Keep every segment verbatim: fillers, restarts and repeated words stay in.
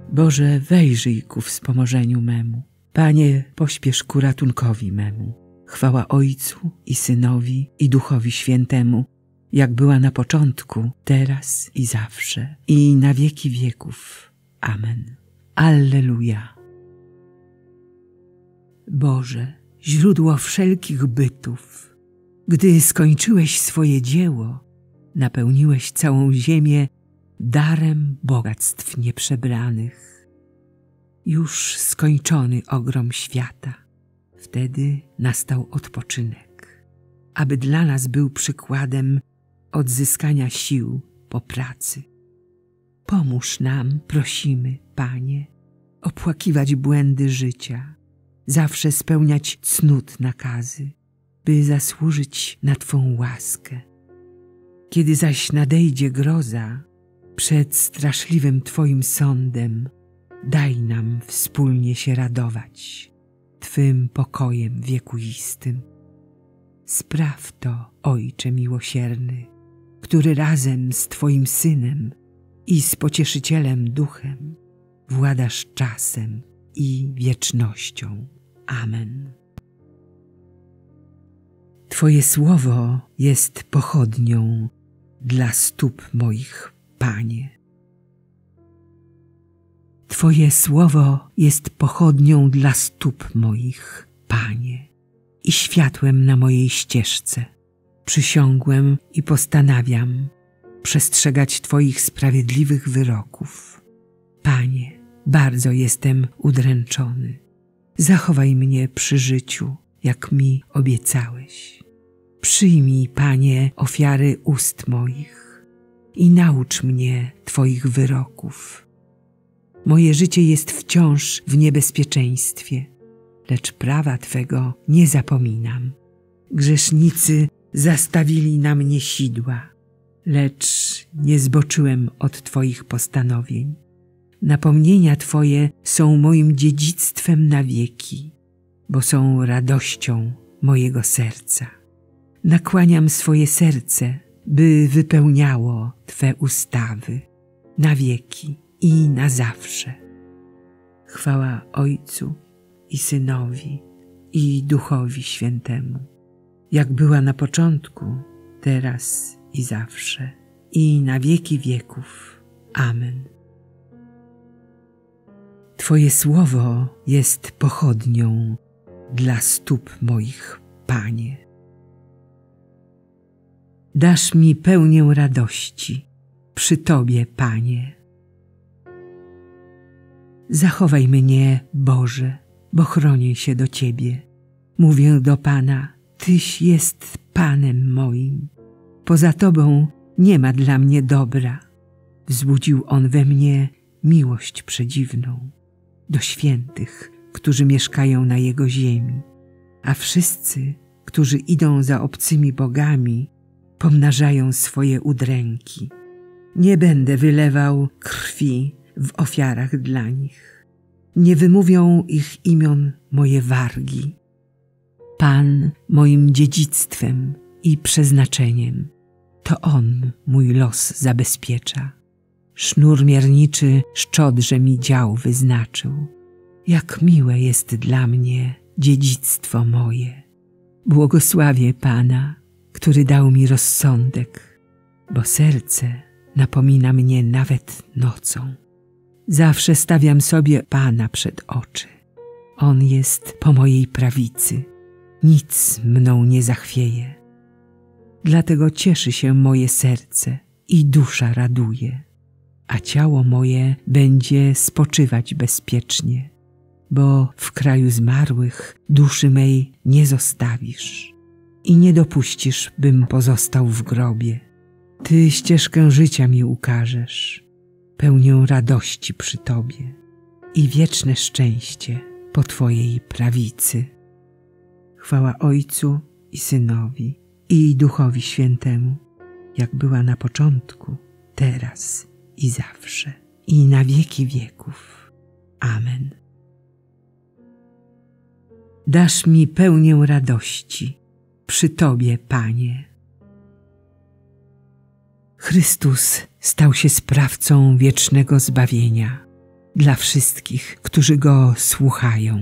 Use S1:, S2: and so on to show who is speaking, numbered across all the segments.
S1: Boże, wejrzyj ku wspomożeniu memu. Panie, pośpiesz ku ratunkowi memu. Chwała Ojcu i Synowi i Duchowi Świętemu, jak była na początku, teraz i zawsze, i na wieki wieków. Amen. Alleluja. Boże, źródło wszelkich bytów, gdy skończyłeś swoje dzieło, napełniłeś całą ziemię darem bogactw nieprzebranych. Już skończony ogrom świata, wtedy nastał odpoczynek, aby dla nas był przykładem odzyskania sił po pracy. Pomóż nam, prosimy, Panie, opłakiwać błędy życia, zawsze spełniać cnót nakazy, by zasłużyć na Twą łaskę. Kiedy zaś nadejdzie groza, przed straszliwym Twoim sądem, daj nam wspólnie się radować Twym pokojem wiekuistym. Spraw to, Ojcze miłosierny, który razem z Twoim Synem i z Pocieszycielem Duchem władasz czasem i wiecznością. Amen. Twoje słowo jest pochodnią dla stóp moich, Panie. Twoje słowo jest pochodnią dla stóp moich, Panie, i światłem na mojej ścieżce. Przysiągłem i postanawiam przestrzegać Twoich sprawiedliwych wyroków. Panie, bardzo jestem udręczony. Zachowaj mnie przy życiu, jak mi obiecałeś. Przyjmij, Panie, ofiary ust moich i naucz mnie Twoich wyroków. Moje życie jest wciąż w niebezpieczeństwie, lecz prawa Twego nie zapominam. Grzesznicy zastawili na mnie sidła, lecz nie zboczyłem od Twoich postanowień. Napomnienia Twoje są moim dziedzictwem na wieki, bo są radością mojego serca. Nakłaniam swoje serce, by wypełniało Twe ustawy na wieki i na zawsze. Chwała Ojcu i Synowi i Duchowi Świętemu, jak była na początku, teraz i zawsze, i na wieki wieków. Amen. Twoje słowo jest pochodnią dla stóp moich, Panie. Dasz mi pełnię radości przy Tobie, Panie. Zachowaj mnie, Boże, bo chronię się do Ciebie. Mówię do Pana, Tyś jest Panem moim. Poza Tobą nie ma dla mnie dobra. Wzbudził On we mnie miłość przedziwną do świętych, którzy mieszkają na Jego ziemi, a wszyscy, którzy idą za obcymi bogami, pomnażają swoje udręki. Nie będę wylewał krwi w ofiarach dla nich. Nie wymówią ich imion moje wargi. Pan moim dziedzictwem i przeznaczeniem, to On mój los zabezpiecza. Sznur mierniczy szczodrze mi dział wyznaczył. Jak miłe jest dla mnie dziedzictwo moje. Błogosławię Pana, który dał mi rozsądek, bo serce napomina mnie nawet nocą. Zawsze stawiam sobie Pana przed oczy. On jest po mojej prawicy. Nic mną nie zachwieje. Dlatego cieszy się moje serce i dusza raduje, a ciało moje będzie spoczywać bezpiecznie, bo w kraju zmarłych duszy mej nie zostawisz i nie dopuścisz, bym pozostał w grobie. Ty ścieżkę życia mi ukażesz, pełnię radości przy Tobie i wieczne szczęście po Twojej prawicy. Chwała Ojcu i Synowi i Duchowi Świętemu, jak była na początku, teraz i zawsze, i na wieki wieków. Amen. Dasz mi pełnię radości przy Tobie, Panie. Chrystus stał się sprawcą wiecznego zbawienia dla wszystkich, którzy Go słuchają.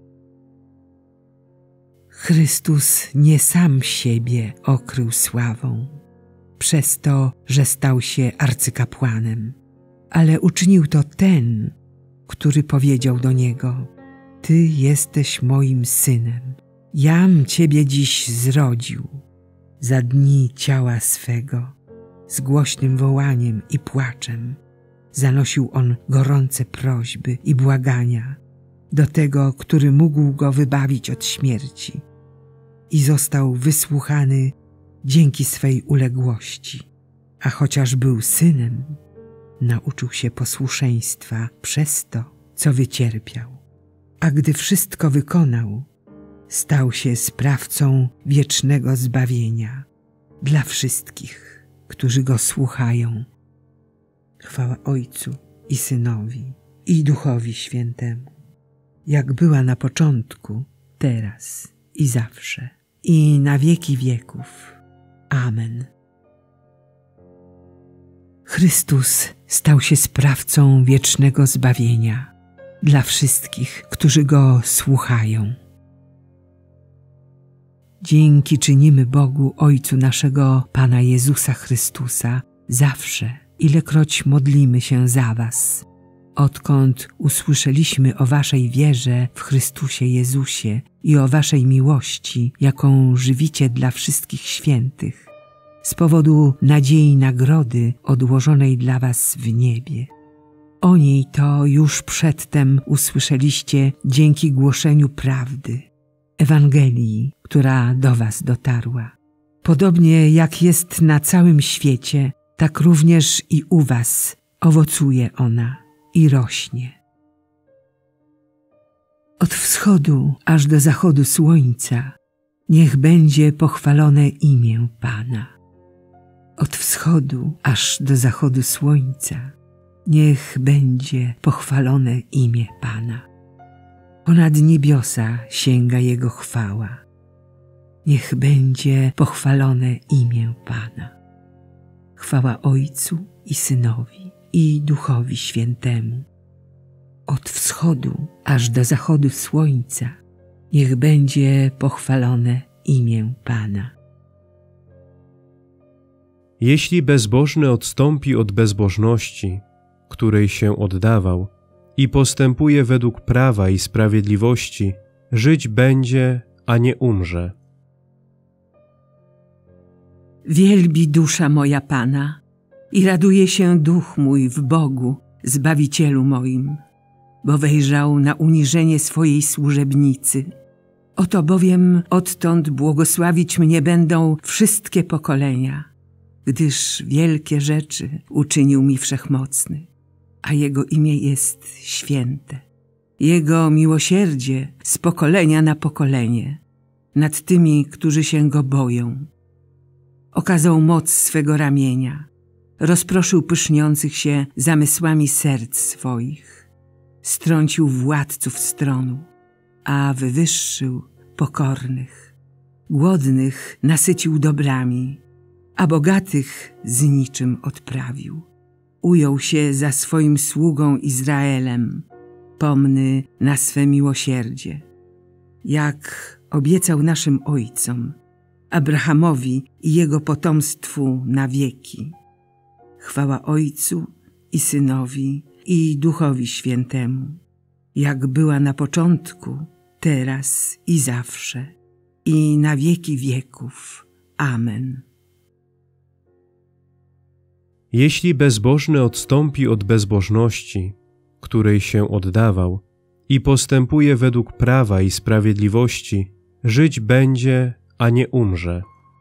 S1: Chrystus nie sam siebie okrył sławą, przez to, że stał się arcykapłanem, ale uczynił to ten, który powiedział do Niego: Ty jesteś moim Synem, jam Ciebie dziś zrodził. Za dni ciała swego, z głośnym wołaniem i płaczem, zanosił On gorące prośby i błagania do Tego, który mógł Go wybawić od śmierci, i został wysłuchany dzięki swej uległości, a chociaż był Synem, nauczył się posłuszeństwa przez to, co wycierpiał. A gdy wszystko wykonał, stał się sprawcą wiecznego zbawienia dla wszystkich, którzy Go słuchają. Chwała Ojcu i Synowi, i Duchowi Świętemu, jak była na początku, teraz i zawsze, i na wieki wieków. Amen. Chrystus stał się sprawcą wiecznego zbawienia dla wszystkich, którzy Go słuchają. Dzięki czynimy Bogu Ojcu naszego Pana Jezusa Chrystusa zawsze, ilekroć modlimy się za Was, odkąd usłyszeliśmy o Waszej wierze w Chrystusie Jezusie i o Waszej miłości, jaką żywicie dla wszystkich świętych, z powodu nadziei nagrody odłożonej dla Was w niebie. O niej to już przedtem usłyszeliście dzięki głoszeniu prawdy, Ewangelii, która do Was dotarła. Podobnie jak jest na całym świecie, tak również i u Was owocuje ona i rośnie. Od wschodu aż do zachodu słońca niech będzie pochwalone imię Pana. Od wschodu aż do zachodu słońca niech będzie pochwalone imię Pana. Ponad niebiosa sięga Jego chwała. Niech będzie pochwalone imię Pana. Chwała Ojcu i Synowi, i Duchowi Świętemu. Od wschodu aż do zachodu słońca niech będzie pochwalone imię Pana.
S2: Jeśli bezbożny odstąpi od bezbożności, której się oddawał, i postępuje według prawa i sprawiedliwości, żyć będzie, a nie umrze.
S1: Wielbi dusza moja Pana i raduje się duch mój w Bogu, Zbawicielu moim, bo wejrzał na uniżenie swojej służebnicy. Oto bowiem odtąd błogosławić mnie będą wszystkie pokolenia, gdyż wielkie rzeczy uczynił mi Wszechmocny, a Jego imię jest święte. Jego miłosierdzie z pokolenia na pokolenie nad tymi, którzy się Go boją. Okazał moc swego ramienia, rozproszył pyszniących się zamysłami serc swoich, strącił władców stronu, a wywyższył pokornych. Głodnych nasycił dobrami, a bogatych z niczym odprawił. Ujął się za swoim sługą Izraelem, pomny na swe miłosierdzie, jak obiecał naszym ojcom, Abrahamowi i jego potomstwu na wieki. Chwała Ojcu i Synowi, i Duchowi Świętemu, jak była na początku, teraz i zawsze, i na wieki wieków. Amen.
S2: Jeśli bezbożny odstąpi od bezbożności, której się oddawał, i postępuje według prawa i sprawiedliwości, żyć będzie, a nie umrze.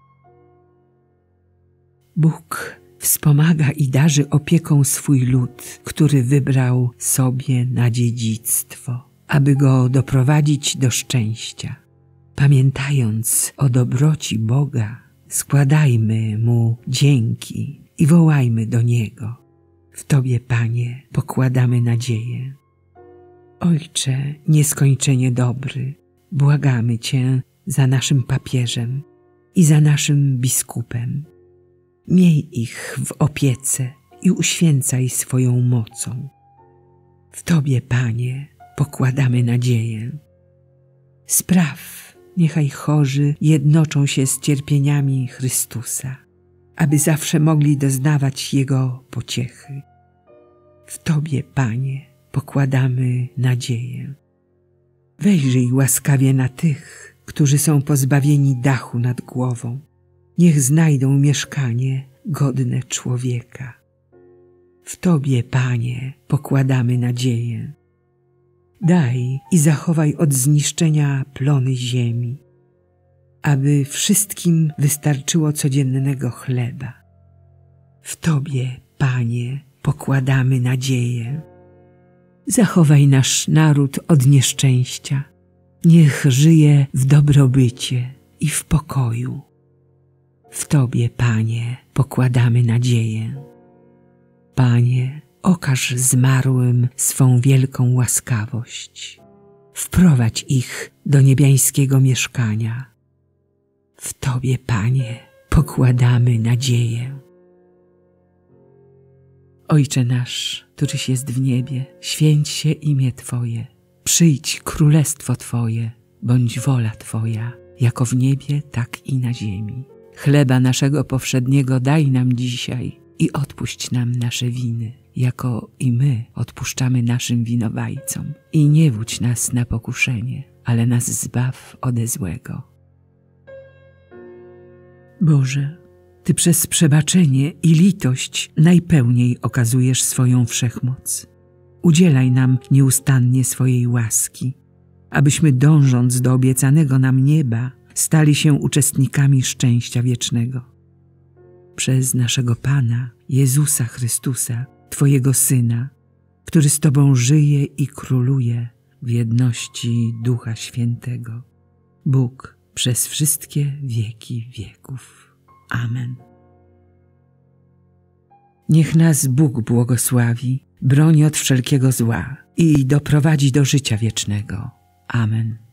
S1: Bóg wspomaga i darzy opieką swój lud, który wybrał sobie na dziedzictwo, aby go doprowadzić do szczęścia. Pamiętając o dobroci Boga, składajmy Mu dzięki i wołajmy do Niego. W Tobie, Panie, pokładamy nadzieję. Ojcze nieskończenie dobry, błagamy Cię za naszym papieżem i za naszym biskupem. Miej ich w opiece i uświęcaj swoją mocą. W Tobie, Panie, pokładamy nadzieję. Spraw, niechaj chorzy jednoczą się z cierpieniami Chrystusa, aby zawsze mogli doznawać Jego pociechy. W Tobie, Panie, pokładamy nadzieję. Wejrzyj łaskawie na tych, którzy są pozbawieni dachu nad głową. Niech znajdą mieszkanie godne człowieka. W Tobie, Panie, pokładamy nadzieję. Daj i zachowaj od zniszczenia plony ziemi, aby wszystkim wystarczyło codziennego chleba. W Tobie, Panie, pokładamy nadzieję. Zachowaj nasz naród od nieszczęścia. Niech żyje w dobrobycie i w pokoju. W Tobie, Panie, pokładamy nadzieję. Panie, okaż zmarłym swą wielką łaskawość. Wprowadź ich do niebiańskiego mieszkania. W Tobie, Panie, pokładamy nadzieję. Ojcze nasz, któryś jest w niebie, święć się imię Twoje. Przyjdź królestwo Twoje, bądź wola Twoja, jako w niebie, tak i na ziemi. Chleba naszego powszedniego daj nam dzisiaj i odpuść nam nasze winy, jako i my odpuszczamy naszym winowajcom. I nie wódź nas na pokuszenie, ale nas zbaw ode złego. Boże, Ty przez przebaczenie i litość najpełniej okazujesz swoją wszechmoc. Udzielaj nam nieustannie swojej łaski, abyśmy dążąc do obiecanego nam nieba, stali się uczestnikami szczęścia wiecznego. Przez naszego Pana, Jezusa Chrystusa, Twojego Syna, który z Tobą żyje i króluje w jedności Ducha Świętego. Bóg przez wszystkie wieki wieków. Amen. Niech nas Bóg błogosławi, broni od wszelkiego zła i doprowadzi do życia wiecznego. Amen.